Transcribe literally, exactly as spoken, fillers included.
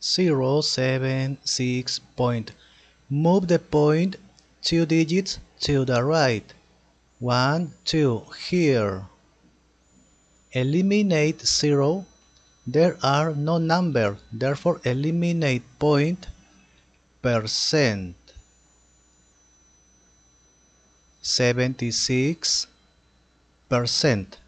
zero seven six point. Move the point two digits to the right. one, two, here. Eliminate zero. There are no numbers, therefore eliminate point percent. seventy-six percent.